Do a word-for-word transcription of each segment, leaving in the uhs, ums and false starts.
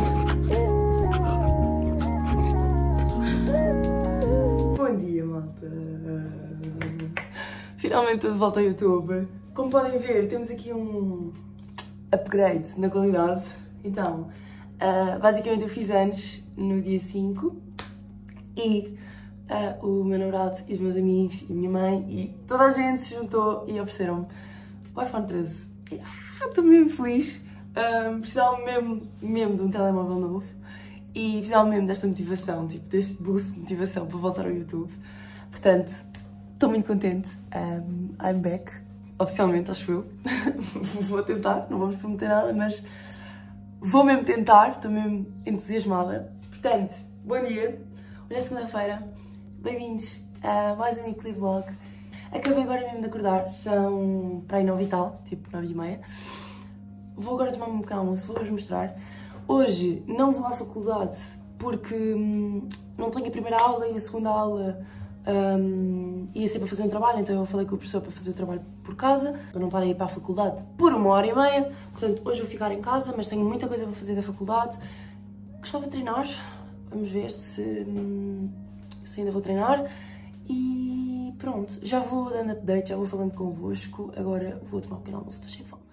Bom dia, malta! Finalmente estou de volta ao YouTube. Como podem ver, temos aqui um upgrade na qualidade. Então, uh, basicamente eu fiz anos no dia cinco e uh, o meu namorado e os meus amigos e a minha mãe e toda a gente se juntou e ofereceram-me o iPhone treze. E, ah, estou mesmo feliz. Um, precisava mesmo, mesmo de um telemóvel novo e precisava mesmo desta motivação, tipo, deste boost de motivação para voltar ao YouTube. Portanto, estou muito contente. Um, I'm back, oficialmente, acho eu. Vou tentar, não vamos prometer nada, mas vou mesmo tentar, estou mesmo entusiasmada. Portanto, bom dia, hoje é segunda-feira, bem-vindos a mais um weekly vlog. Acabei agora mesmo de acordar, são para aí nove e tal, tipo nove e meia. Vou agora tomar um pequeno almoço, vou-vos mostrar. Hoje não vou à faculdade porque hum, não tenho a primeira aula e a segunda aula hum, ia ser para fazer um trabalho, então eu falei com o professor para fazer o trabalho por casa, para não estar a ir para a faculdade por uma hora e meia. Portanto, hoje vou ficar em casa, mas tenho muita coisa para fazer da faculdade. Gostava de treinar, vamos ver se, hum, se ainda vou treinar. E pronto, já vou dando update, já vou falando convosco. Agora vou tomar um pequeno almoço, estou cheio de fome.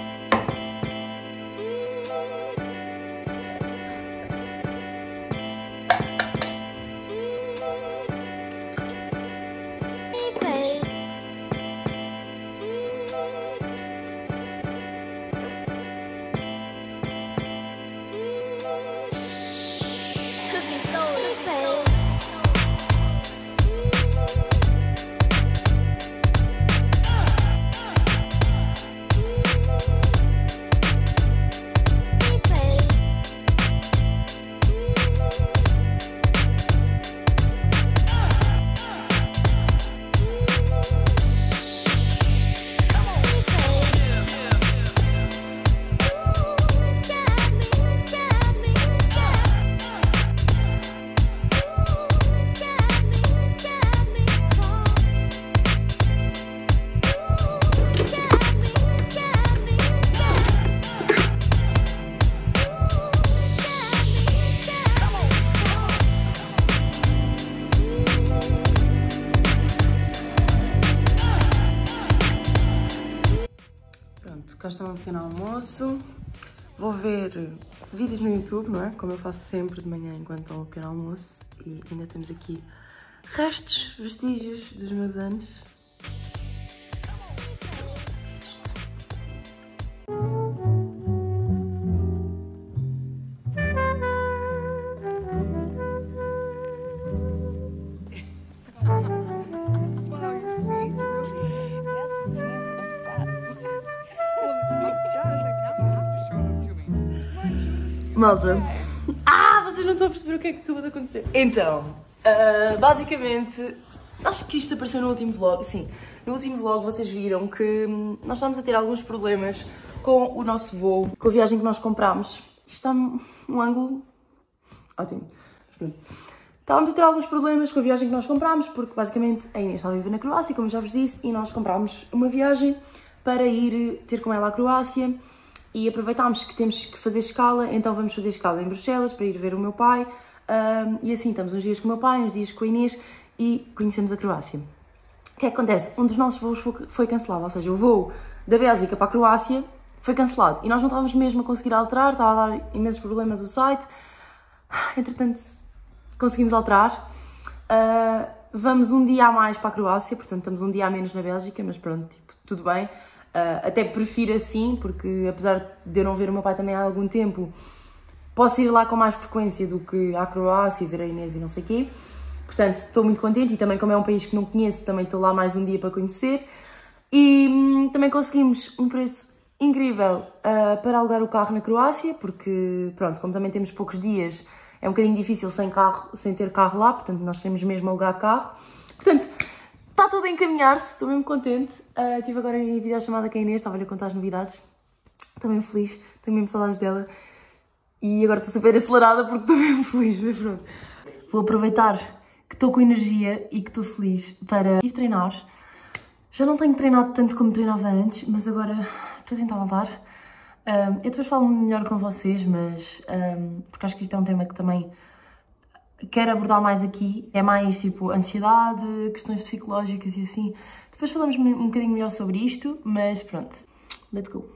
Cá está o meu pequeno almoço. Vou ver vídeos no YouTube, não é? Como eu faço sempre de manhã enquanto estou ao pequeno almoço. E ainda temos aqui restos, vestígios dos meus anos. Malta, ah, vocês não estão a perceber o que é que acabou de acontecer. Então, uh, basicamente, acho que isto apareceu no último vlog. Sim, no último vlog vocês viram que hum, nós estávamos a ter alguns problemas com o nosso voo, com a viagem que nós comprámos. Isto está um ângulo ótimo. Estávamos a ter alguns problemas com a viagem que nós comprámos, porque basicamente a Inês estava a viver na Croácia, como eu já vos disse, e nós comprámos uma viagem para ir ter com ela à Croácia. E aproveitámos que temos que fazer escala, então vamos fazer escala em Bruxelas para ir ver o meu pai. Um, e assim, estamos uns dias com o meu pai, uns dias com a Inês e conhecemos a Croácia. O que é que acontece? Um dos nossos voos foi cancelado, ou seja, o voo da Bélgica para a Croácia foi cancelado. E nós não estávamos mesmo a conseguir alterar, estava a dar imensos problemas o site. Entretanto, conseguimos alterar. Uh, vamos um dia a mais para a Croácia, portanto estamos um dia a menos na Bélgica, mas pronto, tipo, tudo bem. Uh, até prefiro assim, porque apesar de eu não ver o meu pai também há algum tempo, posso ir lá com mais frequência do que à Croácia e ver a Inês e não sei o quê. Portanto, estou muito contente e também como é um país que não conheço, também estou lá mais um dia para conhecer. E hum, também conseguimos um preço incrível uh, para alugar o carro na Croácia, porque pronto, como também temos poucos dias, é um bocadinho difícil sem carro, sem ter carro lá, portanto nós queremos mesmo alugar carro. Portanto, está tudo a encaminhar-se, estou mesmo contente. Uh, estive agora em videochamada com a Inês, estava-lhe a contar as novidades. Estou mesmo feliz, tenho mesmo saudades dela. E agora estou super acelerada porque estou mesmo feliz, mas pronto. Vou aproveitar que estou com energia e que estou feliz para ir treinar. Já não tenho treinado tanto como treinava antes, mas agora estou a tentar voltar. Um, eu depois falo melhor com vocês, mas um, porque acho que isto é um tema que também quero abordar mais aqui. É mais tipo ansiedade, questões psicológicas e assim. Depois falamos um bocadinho melhor sobre isto, mas pronto, let's go!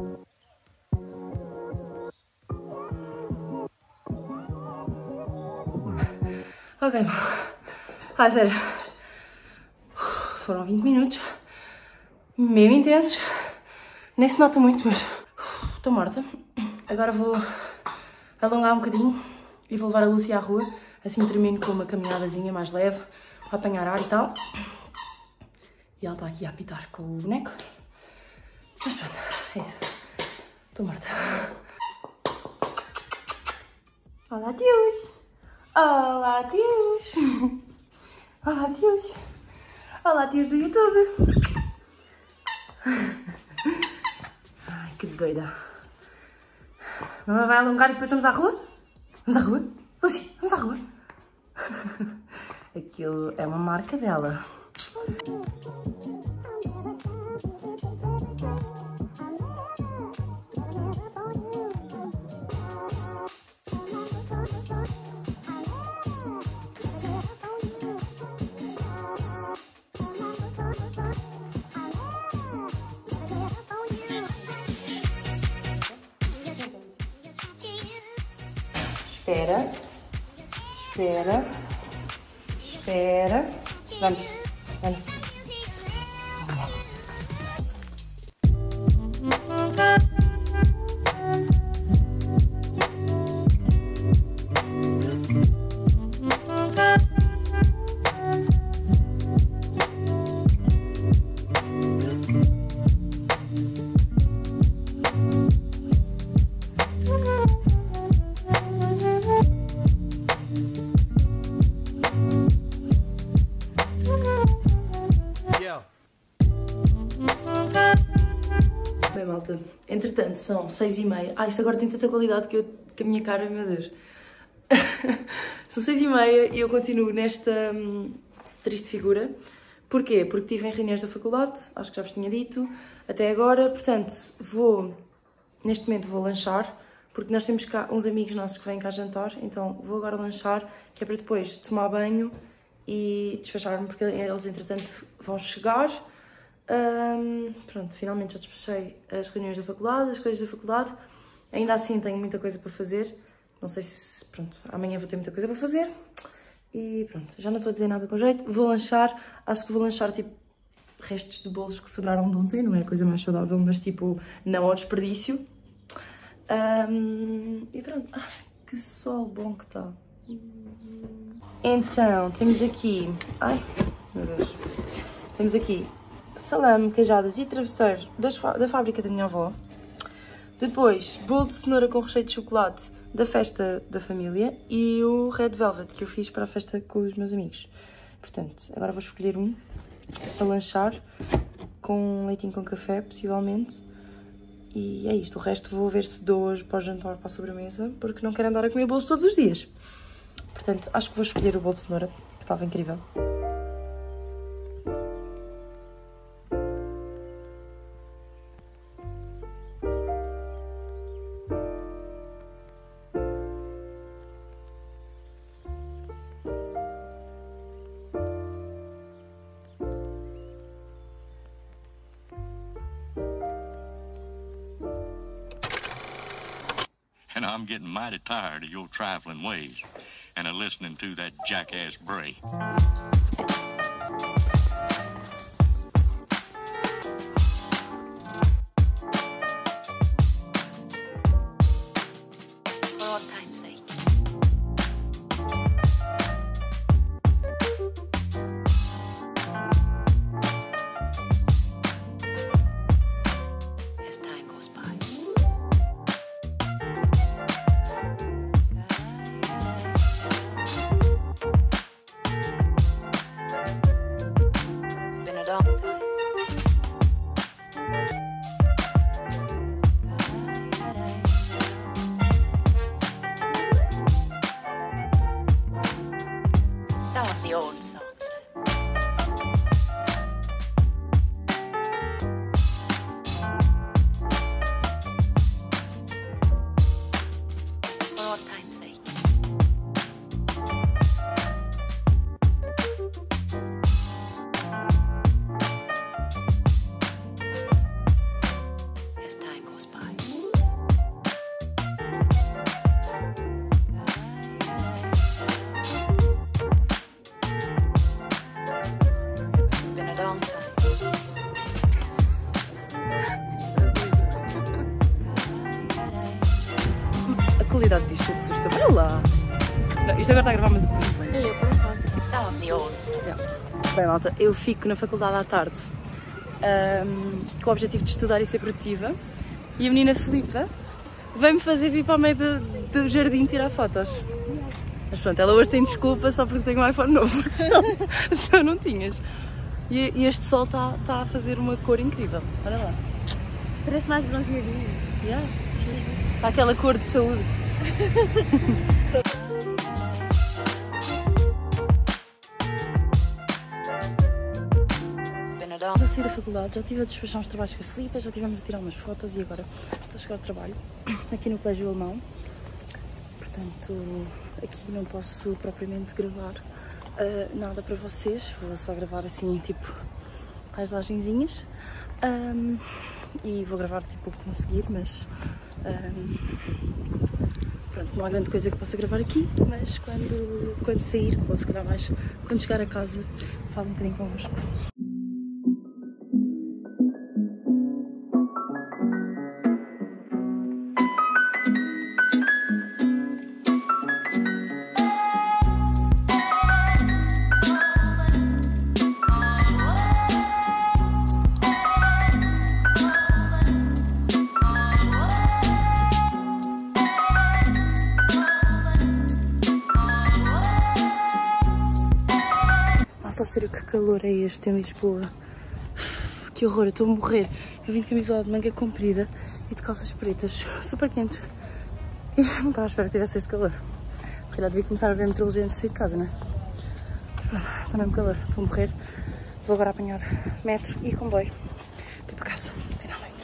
Ok, ah, sério, foram vinte minutos, mesmo intensos, nem se nota muito, mas estou morta. Agora vou alongar um bocadinho e vou levar a Lúcia à rua, assim termino com uma caminhadazinha mais leve, para apanhar ar e tal. E ela está aqui a apitar com o boneco, mas pronto, é isso, estou morta. Olá, tios! Olá, tios! Olá, tios! Olá, tios do YouTube! Ai, que doida! Mamãe vai alongar e depois vamos à rua? Vamos à rua? Lúcia, vamos à rua! Aquilo é uma marca dela. Espera, espera, espera, vamos, vamos. Bem, malta, entretanto são seis e meia. Ah, isto agora tem tanta qualidade que, eu, que a minha cara, meu Deus. São seis e meia e eu continuo nesta hum, triste figura. Porquê? Porque estive em reuniões da faculdade, acho que já vos tinha dito, até agora. Portanto, vou, neste momento vou lanchar, porque nós temos cá uns amigos nossos que vêm cá jantar, então vou agora lanchar, que é para depois tomar banho e despachar-me, porque eles, entretanto, vão chegar. Um, pronto, finalmente já despachei as reuniões da faculdade, as coisas da faculdade. Ainda assim tenho muita coisa para fazer. Não sei se, pronto, amanhã vou ter muita coisa para fazer. E pronto, já não estou a dizer nada com jeito. Vou lanchar, acho que vou lanchar tipo restos de bolos que sobraram de ontem. Não é a coisa mais saudável, mas tipo, não ao desperdício. Um, e pronto, ai, que sol bom que está. Então, temos aqui, ai, meu Deus, temos aqui salame, queijadas e travesseiro das, da fábrica da minha avó. Depois, bolo de cenoura com recheio de chocolate da festa da família e o Red Velvet que eu fiz para a festa com os meus amigos. Portanto, agora vou escolher um para lanchar com leitinho com café, possivelmente. E é isto. O resto vou ver se dou hoje para o jantar, para a sobremesa, porque não quero andar a comer bolos todos os dias. Portanto, acho que vou escolher o bolo de cenoura, que estava incrível. And I'm getting mighty tired of your trifling ways and of listening to that jackass Bray. For all time's sake. As time goes by. gosta. Olha lá. Não, isto agora está a gravar, mas eu depois bem. Eu, por acaso. Some of the olds. Bem, malta, eu fico na faculdade à tarde um, com o objetivo de estudar e ser produtiva. E a menina Filipa vem-me fazer vir para o meio do, do jardim tirar fotos. Mas pronto, ela hoje tem desculpa só porque tem um iPhone novo, senão, senão não tinhas. E, e este sol está tá a fazer uma cor incrível, olha lá. Parece mais bronzeadinho. Yeah. Está aquela cor de saúde. Já saí da faculdade, já estive a despachar uns trabalhos com a Filipa, já estivemos a tirar umas fotos e agora estou a chegar ao trabalho aqui no Colégio Alemão. Portanto, aqui não posso propriamente gravar uh, nada para vocês, vou só gravar assim, tipo, paisagenzinhas. Um, e vou gravar tipo o que conseguir, mas um, pronto, não há grande coisa que possa gravar aqui, mas quando, quando sair, ou se calhar mais, quando chegar a casa, falo um bocadinho convosco. A sério, que calor é este em Lisboa? Que horror, eu estou a morrer. Eu vim de camisola de manga comprida e de calças pretas, super quentes. E não estava à espera que tivesse este calor. Se calhar devia começar a ver metrologia antes de sair de casa, não é? Está mesmo calor, estou a morrer. Vou agora apanhar metro e comboio para ir para casa, finalmente.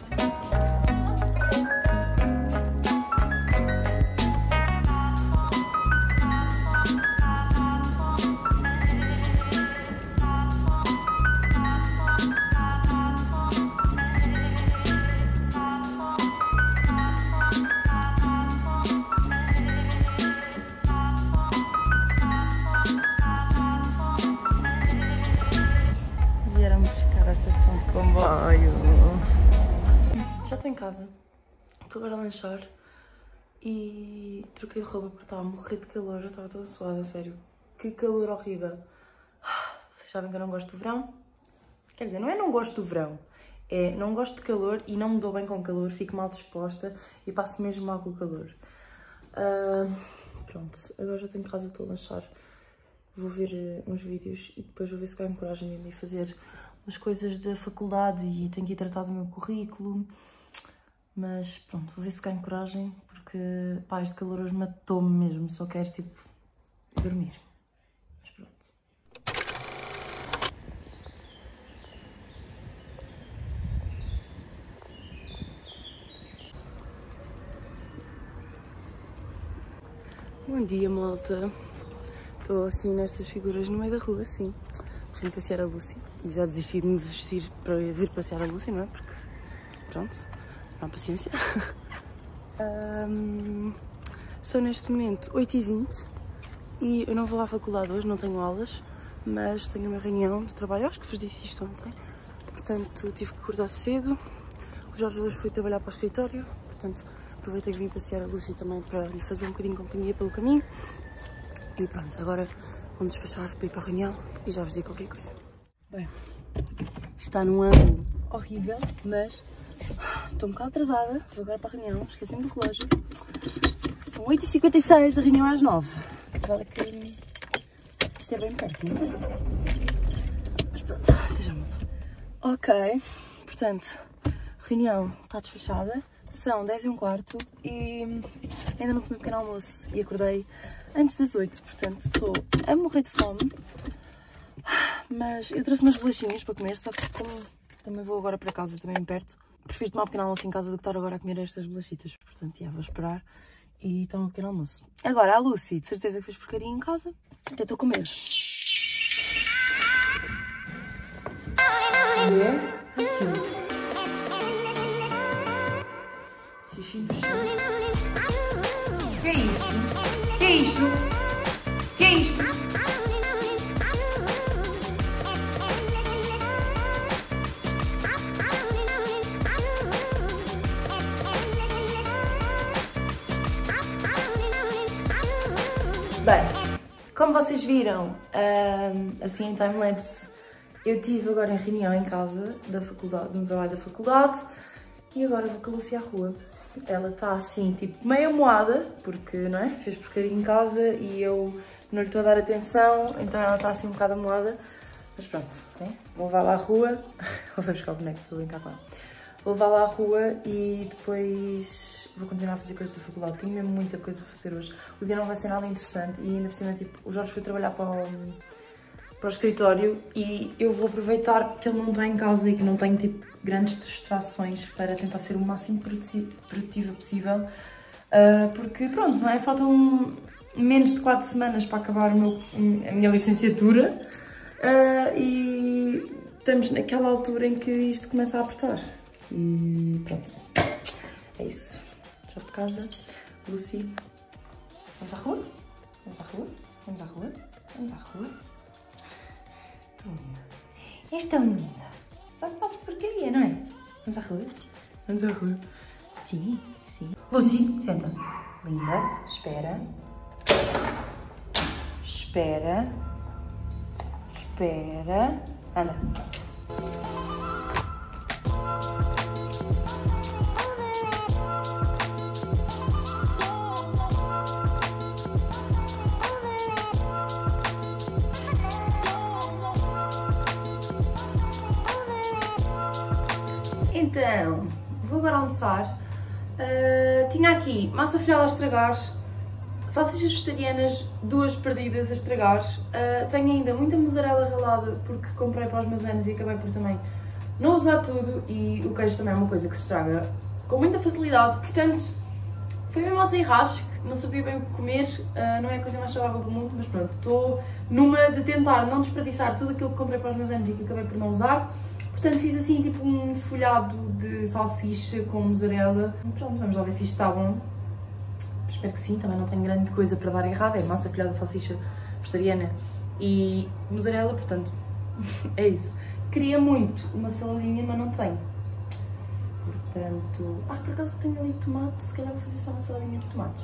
Comboio. Já estou em casa, estou agora a lanchar e troquei de roupa porque estava a morrer de calor, já estava toda suada, sério. Que calor horrível. Vocês sabem que eu não gosto do verão? Quer dizer, não é não gosto do verão, é não gosto de calor e não me dou bem com calor, fico mal disposta e passo mesmo mal com o calor. Uh, pronto, agora já estou em casa, estou a lanchar, vou ver uh, uns vídeos e depois vou ver se ganho coragem de ir fazer as coisas da faculdade e tenho que ir tratar do meu currículo, mas pronto, vou ver se ganho coragem, porque pá, este calor hoje matou-me mesmo, só quero tipo dormir, mas pronto. Bom dia, malta, estou assim nestas figuras no meio da rua, assim. Vim passear a Lucy e já desisti de me vestir para vir passear a Lucy, não é? Porque, pronto, não há paciência. um, são neste momento oito e vinte e eu não vou à faculdade hoje, não tenho aulas, mas tenho uma reunião de trabalho, acho que vos disse isto ontem, portanto tive que acordar cedo. O Jorge hoje foi trabalhar para o escritório, portanto aproveitei que vim passear a Lucy também para lhe fazer um bocadinho de companhia pelo caminho. E pronto, agora vamos despachar para ir para a reunião e já vos digo qualquer coisa. Bem, está num ângulo horrível, mas estou um bocado atrasada. Vou agora para a reunião, esqueci-me do relógio. São oito e cinquenta e seis, a reunião é às nove. Vale que isto é bem perto, não é? Mas pronto, até já muito. Ok, portanto, a reunião está despachada. São dez e um quarto e ainda não tomei pequeno almoço e acordei antes das oito, portanto estou a morrer de fome, mas eu trouxe umas bolachinhas para comer, só que como também vou agora para casa, também perto, prefiro tomar um pequeno almoço em casa do que estar agora a comer estas bolachitas, portanto já vou esperar e tomo um pequeno almoço. Agora a Lucy, de certeza que fez porcaria em casa, até estou com medo. E é aqui. Xixi no chão. Que é isso? Que é isto? Que é isto? Bem, como vocês viram, um, assim em timelapse, eu tive agora em reunião em casa da faculdade, no trabalho da faculdade, e agora vou com a Lucy à rua. Ela está assim, tipo, meio moada, porque, não é? Fez porcaria em casa e eu não lhe estou a dar atenção, então ela está assim um bocado moada. Mas pronto, okay? Vou levá-la à rua. Vou buscar o boneco para brincar com ela. Vou levá-la à rua e depois vou continuar a fazer coisas da faculdade. Tenho mesmo muita coisa para fazer hoje. O dia não vai ser nada interessante e ainda por cima, tipo, o Jorge foi trabalhar para o, para o escritório e eu vou aproveitar que ele não está em casa e que não tenho, tipo, grandes distrações para tentar ser o máximo produtiva possível. Uh, porque, pronto, não é? Faltam menos de quatro semanas para acabar o meu, a minha licenciatura. Uh, e estamos naquela altura em que isto começa a apertar. E pronto, é isso. Já de casa, Lucy. Vamos à rua? Vamos à rua? Vamos à rua? Vamos à rua? Esta é linda. Só que faço porcaria, não é? Vamos à rua? Vamos à rua? Sim, sim. Lucy, senta. Linda, espera. Espera. Espera. Anda. Então, vou agora almoçar. Uh, tinha aqui massa folhada a estragar, salsichas vegetarianas, duas perdidas a estragar. Uh, tenho ainda muita mussarela ralada porque comprei para os meus anos e acabei por também não usar tudo. E o queijo também é uma coisa que se estraga com muita facilidade. Portanto, foi mesmo ao desenrasque, não sabia bem o que comer. Uh, não é a coisa mais saudável do mundo, mas pronto. Estou numa de tentar não desperdiçar tudo aquilo que comprei para os meus anos e que acabei por não usar. Portanto, fiz assim tipo um folhado de salsicha com mussarela. Pronto, vamos lá ver se isto está bom. Espero que sim, também não tenho grande coisa para dar errado. É massa folhada de salsicha vegetariana e mussarela, portanto, é isso. Queria muito uma saladinha, mas não tenho. Portanto... Ah, por acaso tenho ali tomate, se calhar vou fazer só uma saladinha de tomates.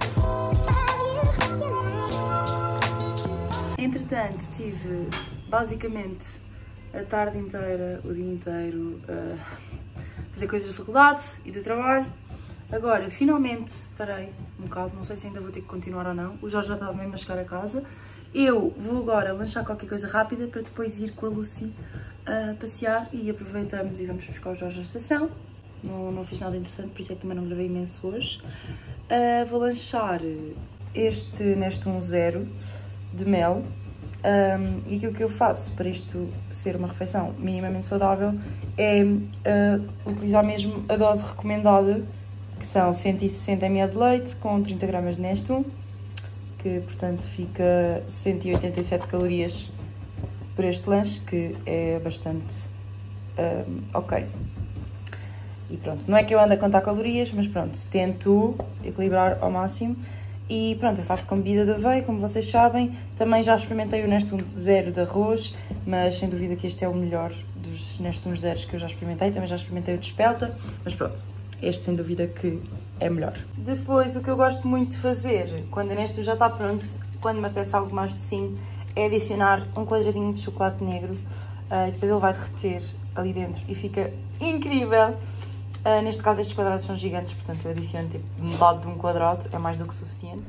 Entretanto, tive basicamente a tarde inteira, o dia inteiro, a fazer coisas da faculdade e do trabalho. Agora, finalmente, parei um bocado, não sei se ainda vou ter que continuar ou não. O Jorge já estava mesmo a chegar a casa. Eu vou agora lanchar qualquer coisa rápida para depois ir com a Lucy a passear e aproveitamos e vamos buscar o Jorge à estação. Não, não fiz nada interessante, por isso é que também não gravei imenso hoje. Uh, vou lanchar este Nestum Zero de mel. Um, e aquilo que eu faço para isto ser uma refeição minimamente saudável é uh, utilizar mesmo a dose recomendada, que são cento e sessenta mililitros de leite com trinta gramas de Nestum, que portanto fica cento e oitenta e sete calorias por este lanche, que é bastante um, ok. E pronto, não é que eu ando a contar calorias, mas pronto, tento equilibrar ao máximo. E pronto, eu faço com bebida de aveia, como vocês sabem. Também já experimentei o Nestum Zero de arroz, mas sem dúvida que este é o melhor dos Nestum Zeros que eu já experimentei. Também já experimentei o de espelta, mas pronto, este sem dúvida que é melhor. Depois, o que eu gosto muito de fazer, quando o Nestum já está pronto, quando me apetece algo mais docinho, é adicionar um quadradinho de chocolate negro. Uh, e depois ele vai derreter ali dentro e fica incrível. Uh, neste caso estes quadrados são gigantes, portanto eu adiciono tipo metade de um quadrado, é mais do que suficiente.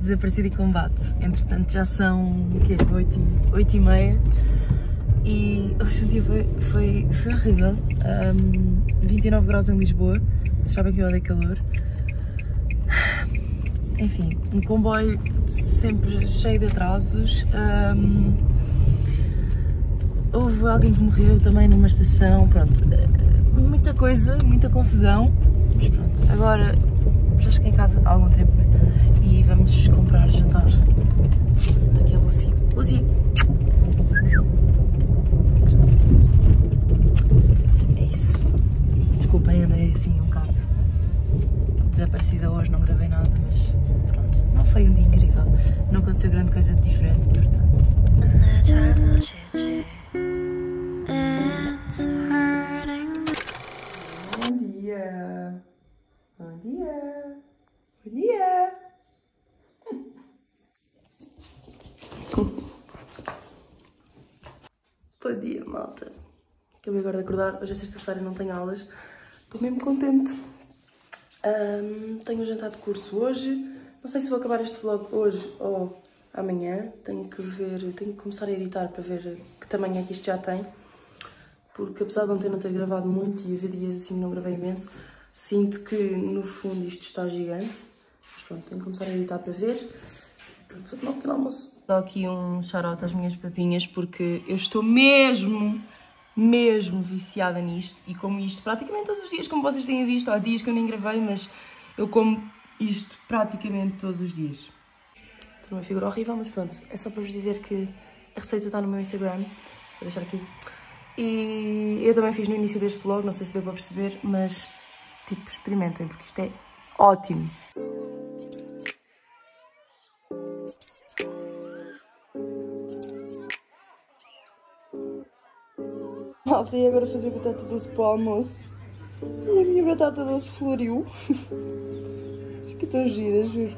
desaparecido em combate. Entretanto já são o quê? oito e meia e hoje o dia foi, foi, foi horrível. Um, vinte e nove graus em Lisboa, vocês sabem que eu odeio calor. Enfim, um comboio sempre cheio de atrasos. Um, houve alguém que morreu também numa estação, pronto, muita coisa, muita confusão. Mas pronto, agora já cheguei em casa há algum tempo e vamos comprar jantar. Aqui a Lucy. Lucy! É isso. Desculpem, andei assim um bocado desaparecida hoje, não gravei nada, mas pronto, não foi um dia incrível. Não aconteceu grande coisa de diferente, portanto. Bom dia! Bom dia! Bom dia! Bom dia, malta! Acabei agora de acordar, hoje é sexta-feira, não tenho aulas. Estou mesmo contente. Um, tenho um jantar de curso hoje. Não sei se vou acabar este vlog hoje ou amanhã. Tenho que ver, tenho que começar a editar para ver que tamanho é que isto já tem. Porque apesar de ontem não ter gravado muito e haver dias assim não gravei imenso, sinto que no fundo isto está gigante. Mas pronto, tenho que começar a editar para ver. Pronto, vou tomar um pequeno almoço. Dou aqui um shout-out às minhas papinhas porque eu estou mesmo, mesmo viciada nisto. E como isto praticamente todos os dias, como vocês têm visto. Há dias que eu nem gravei, mas eu como isto praticamente todos os dias. Estou numa figura horrível, mas pronto. É só para vos dizer que a receita está no meu Instagram. Vou deixar aqui. E eu também fiz no início deste vlog, não sei se deu para perceber, mas tipo, experimentem, porque isto é ótimo. Malta, e agora fazer batata doce para o almoço. E a minha batata doce floriu. Fica tão gira, juro.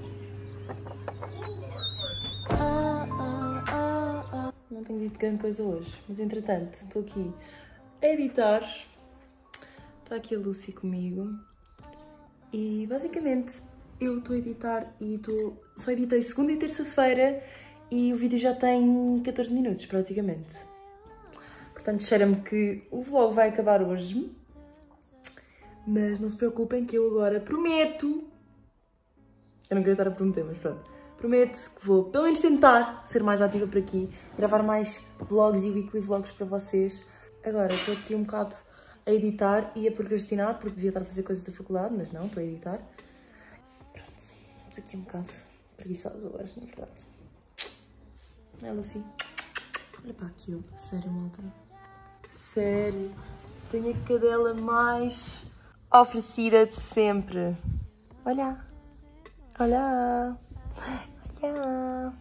Não tenho dito grande coisa hoje, mas entretanto estou aqui a editar. Está aqui a Lucy comigo. E basicamente eu estou a editar e estou... só editei segunda e terça-feira e o vídeo já tem catorze minutos praticamente. Portanto, cheira-me que o vlog vai acabar hoje. Mas não se preocupem que eu agora prometo... Eu não queria estar a prometer, mas pronto. Prometo que vou, pelo menos, tentar ser mais ativa por aqui. Gravar mais vlogs e weekly vlogs para vocês. Agora, estou aqui um bocado a editar e a procrastinar, porque devia estar a fazer coisas da faculdade, mas não, estou a editar. Pronto, estou aqui um bocado preguiçosa hoje, na verdade. É, Lucy? Olha para aquilo, sério, malta. Sério, tenho a cadela mais oferecida de sempre. Olha, olha, olha.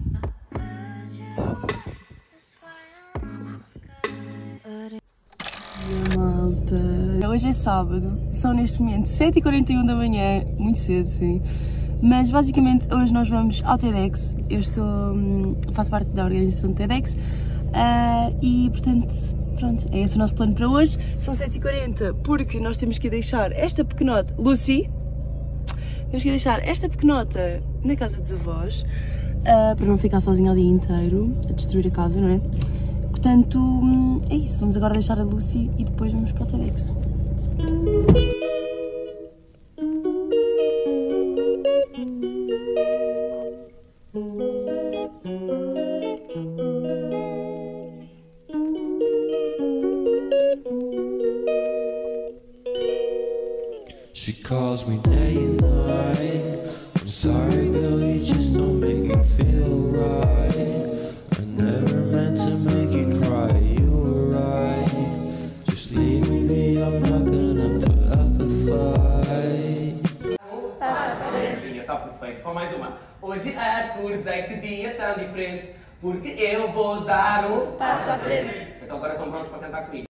Malta, hoje é sábado, são neste momento sete e quarenta e um da manhã, muito cedo, sim. Mas basicamente hoje nós vamos ao TEDx. Eu estou, faço parte da organização do TEDx. Uh, e portanto, pronto, é esse o nosso plano para hoje. São sete e quarenta porque nós temos que deixar esta pequenota, Lucy, temos que deixar esta pequenota na casa dos avós, uh, para não ficar sozinha o dia inteiro a destruir a casa, não é? Portanto, é isso, vamos agora deixar a Lucy e depois vamos para o TEDx. She calls me day and night. I'm sorry, girl, you just don't make me feel right. I never meant to make you cry, you were right. Just leave me be, I'm not gonna put up a fight. Está perfeito, só mais uma. Hoje acordei, que dia tão diferente, porque eu vou dar um passo à frente. Então agora estão prontos para cantar comigo.